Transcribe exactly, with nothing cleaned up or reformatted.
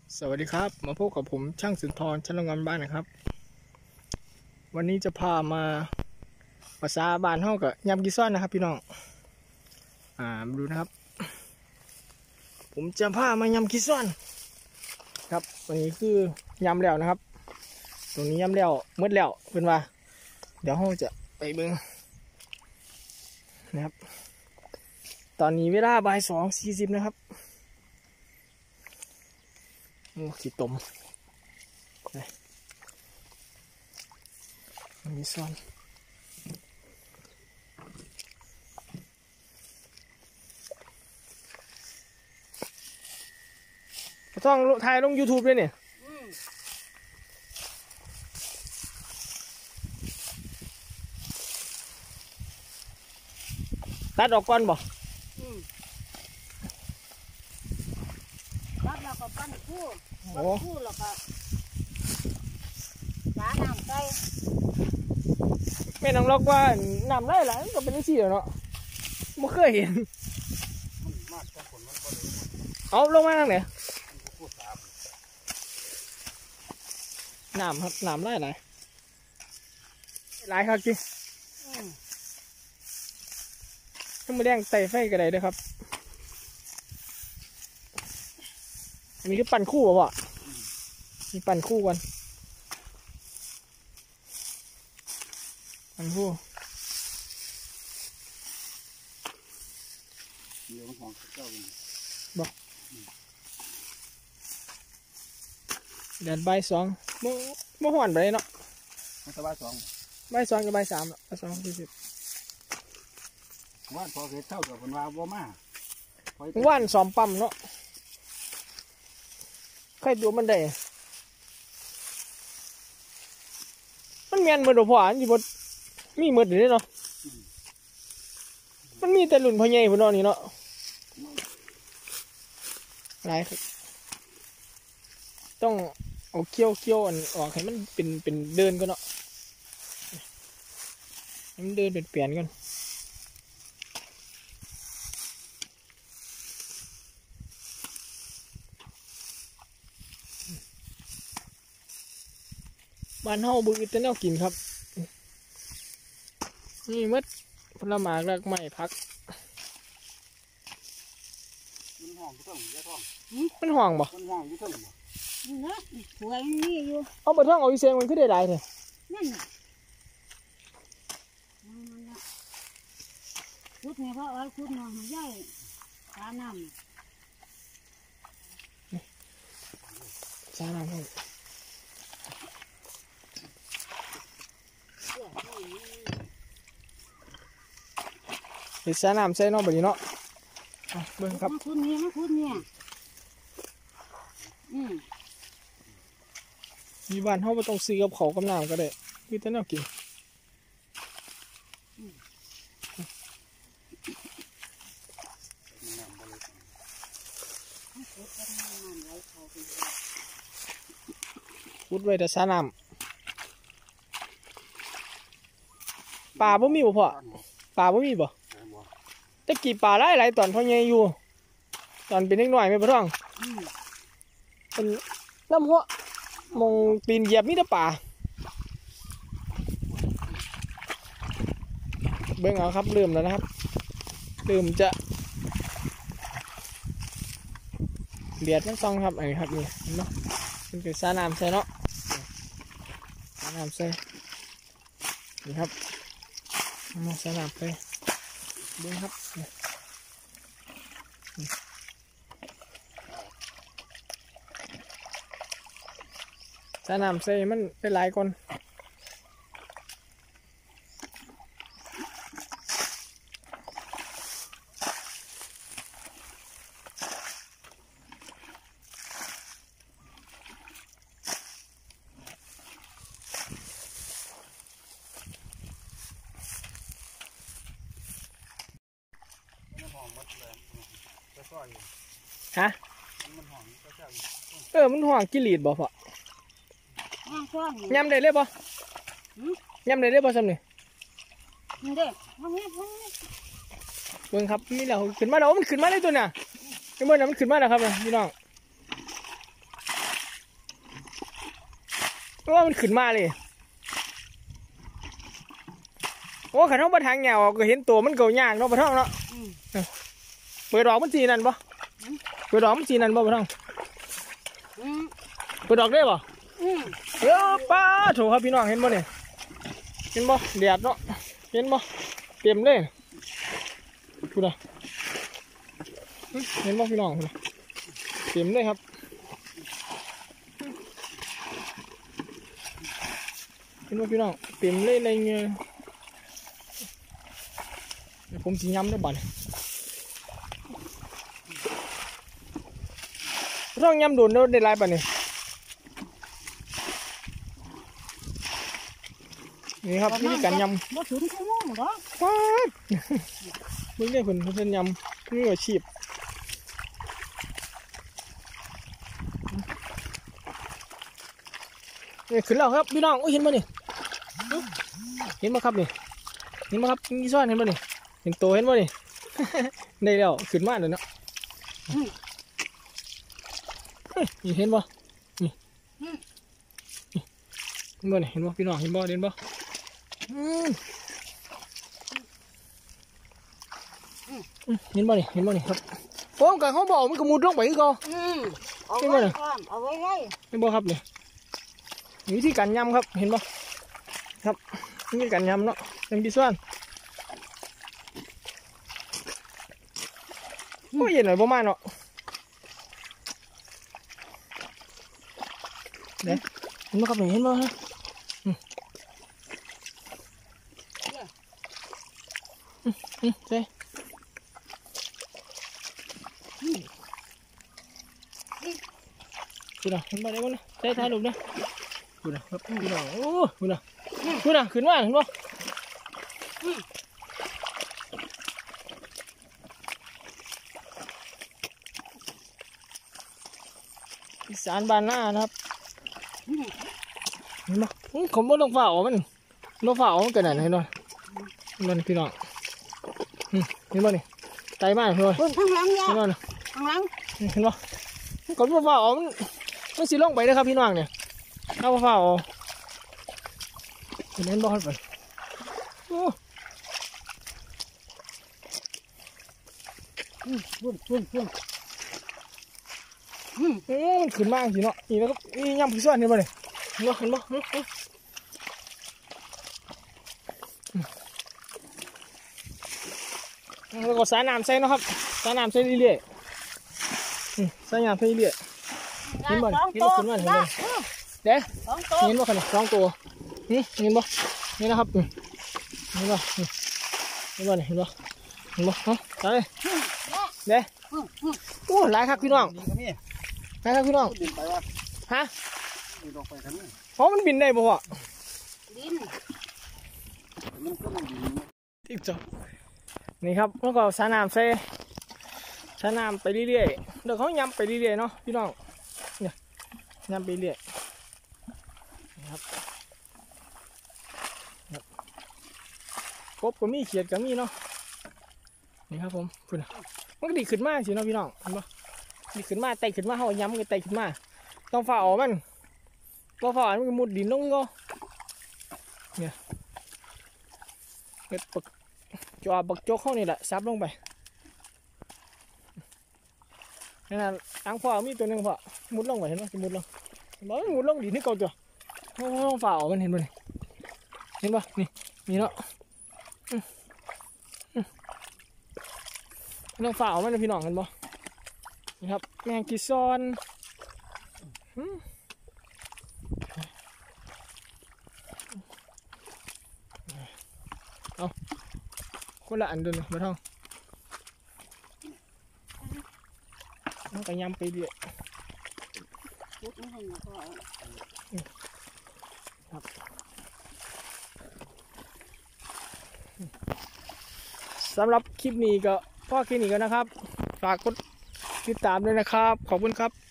สวัสดีครับมาพบกับผมช่างสุนทรชั้นโรงงานบ้านนะครับวันนี้จะพามาภาษาบ้านห้องกับยำกีซ้อนนะครับพี่น้องอ่ามาดูนะครับผมจะพามายำกีซ้อนครับวันนี้คือยำแล้วนะครับตรงนี้ยำแล้วมืดแล้วเป็นว่าเดี๋ยวห้องจะไปเบิ้งนะครับตอนนี้เวลาบ่ายสองสี่สิบนะครับโอ้ขี้ตมมีซ้อนก็ต้องถ่ายลง ยูทูบ ด้วยเนี่ยตัดออกก่อนบ่ตัดแล้วก็ปั้นคู่ปั้นคู่แล้วก็ล้างน้ำใส่แม่น้องล็อกว่าน้ำไหลไหลก็เป็นสีเนาะไม่เคยเห็นเอาลงมาทางไหนน้ำครับน้ำไหลไหลไหลครับจีต้องมาแดงใส่ไฟกระไดด้วยครับอันนี้คือปั่นคู่ป่ะมีปั่นคู่กันปั่นคู่บอกเดือนใบสองโมโมหอนไปเนาะใบสองใบสองกับใบสามใบสองสี่สิบว่านพอเกิดเท่ากับคนว่าบ่มาว่านสอมปั๊มเนาะใครดูมันได้มันเมียนมือดอกผานอยู่บนมีมือเดี๋ยวเนาะมันมีแต่หลุนพอใหญ่พอนอนนี่เนาะไรต้องเอาเคี้ยวเคี้ยวอันออกให้มันเป็นเป็นเดินก็เนาะให้มันเดินเป็นเปลี่ยนกันบ้านเฮาบึกอิตาเลียนกินครับนี่มัดผลไม้รากไม้พักมันห่องอยู่เท่าไหร่ท่องมันห่องบ่มันห่องอยู่เท่าไหร่นะสวยนี่อยู่เอาไปท่องเอาอีเซงมันขึ้นได้หลายเลยนั่นน่ะคุดเนี่ยเพราะว่าคุดนอนใหญ่ตาน้ำสาน้ำให้เห็ดสาน้ำใส่นอกแบบนี้เนาะเบิ่งครับคุดเนี่ยคุดเนี่ยอืมมีบ้านเขาไม่ต้องซื้อกับเขากับน้ำก็ได้คือแต่แนวกินพุดไว้แต่สาน้ำปลาบ่มีบ่พ่อปลาบ่มีบ่ตะกี้ปลาหลายหลายตอนพ่อใหญ่อยู่ตอนเป็นเล็กน้อยไม่พอท่องเป็นน้ำหัวมองตีนเหยียบมีแต่ปลาเบิ่งเอาครับเริ่มแล้วนะครับเริ่มจะเบียดมันต้องครับอันนี้ครับนี่เนาะมันเป็นสาน้ำใส่เนาะสาน้ำใส่นี่ครับมาสาน้ำใส่เบิ่งครับสาน้ำใส่มันเป็นหลายคนฮะเออมันห่วงกิริดบ่พอยำได้เลยบ่ยำได้เลยบ่ซ้ำนี่เบิ่งครับนี่แหละขึ้นมาแล้วมันขึ้นมาได้ตัวน่ะไอ้เมื่อนั้นมันขึ้นมาแล้วครับพี่น้องว่ามันขึ้นมาเลยโอ้ขันท้องปลาทางเงาก็เห็นตัวมันเก่าย่างเนาะปลาท้องเนาะเปิดดอกมันสีนั่นปะเปิดดอกมันสีนั่นปะปลาท้องเปิดดอกได้ปะเออป้าโถครับพี่น้องเห็นบ่เนี่ยเห็นบ่แดดเนาะเห็นบ่เต็มเลยพูดนะเห็นบ่พี่น้องพูดนะเต็มเลยครับเห็นบ่พี่น้องเต็มเลยอะไรเงี้ยผมสีย้ำด้วยบัตรต้องย้ำโดนได้หลายบัตรเนี่ยนี่ครับนี่การยำบ่ถึงชั่วโมงหรอกว้ามึงได้ผลผลยำมืออาชีพนี่ขึ้นแล้วครับพี่น้องโอ้ยเห็นมั้ยนี่เห็นมั้ยครับนี่เห็นมั้ยครับนี่ซ่อนเห็นมั้ยนี่เห็นโตเห็นมั้ยนี่ได้แล้วขึ้นมาเลยเนาะนี่เห็นบ่นี่เห็นบ่นี่เห็นบ่พี่น้องเห็นบ่เห็นบ่เห็นบ่นี่เห็นบ่นี่ครับโอ้ยกันเขาบอกมันก็มุดลงไปอีกก็เห็นบ่นี่เอาไว้ไว้เห็นบ่ครับนี่วิธีการยำครับเห็นบ่ครับวิธีการยำเนาะยำดิส่วนโอ้ยเย็นหน่อยประมาณเนาะเดี๋ยวเห็นบ่ครับนี่เห็นบ่ฮะอืมใช่ดูนะเห็นบ่ได้บ่นะใช่ถ่ายรูปนะดูนะครับดูนะโอ้ดูนะดูนะขึ้นมาเห็นบ่อีสานบ้านหน้านะครับเห็นบ่ผมบ่ต้องฝ่าออกมันบ่ฝ่าออกมันกันไหนเห็นบ่มันพี่น้องเห็นบ่นี่ใจมากเลยข้างหลังยาเห็นบ่นะข้างหลังเห็นบ่ก่อนบ่ฝ่าออกมันมันสิลงไปนะครับพี่น้องเนี่ยถ้าบ่ฝ่าออกเห็นบ่ครับโอ้พุ่นพุ่นพุ่นโอ้มันขึ้นมากสิเนาะนี่นะครับนี่ยำผู้ส่วนนี่บ่เนี่ยเห็นบ่เห็นบ่แล้วก็สาน้ำใส่เนาะครับสาน้ำใส่เรื่อยๆสาน้ำใส่เรื่อยๆเห็นบ่เห็นบ่ขึ้นมาเห็นบ่เด้เห็นบ่ขนาดสองตัวนี่เห็นบ่นี่นะครับเห็นบ่เห็นบ่เห็นบ่เห็นบ่ฮะไปเด้โอ้หลายครับพี่น้องดีก็มีหลายครับพี่น้องบินไปวะฮะบินออกไปทางนี้เพราะมันบินได้บ่พ่อดินมันก็มันบินติ๊กจ๊อกนี่ครับแล้วก็สาน้ำใส่สาน้ำไปเรื่อยๆเดี๋ยวเขายำไปเรื่อยๆเนาะพี่น้องเนี่ยยำไปเรื่อยนะครับกบก็มีเขียดก็มีเนาะนี่ครับผมพุ่นมันก็ดีขึ้นมากสิเนาะพี่น้องเห็นปะดีขึ้นมาไต่ขึ้นมาเขายำกันไต่ขึ้นมาต้องฝ่าออกมันต้องฝ่ามันมุดดินลงก็เนี่ยเก็บปักจอบักโจกเข้านี่แหละซับลงไปนั่นน่ะอังพ่อมีตัวหนึ่งพ่อมุดลงไปเห็นไหมมุดลงบอกมุดลงดินนี่เก่าจ้ะต้องฝ่าออกมันเห็นปะนี่เห็นปะนี่นี่เนาะต้องฝ่าออกมันนะพี่น้องกันบ่นี่ครับแมงกีซอนเอาคนละอันเดินมาท่องมันก็ยำไปเรื่อยพุดไม่ให้มาพ่อครับสำหรับคลิปนี้ก็พ่อคลิปนี้ก็นะครับฝากกดติดตามด้วยนะครับขอบคุณครับ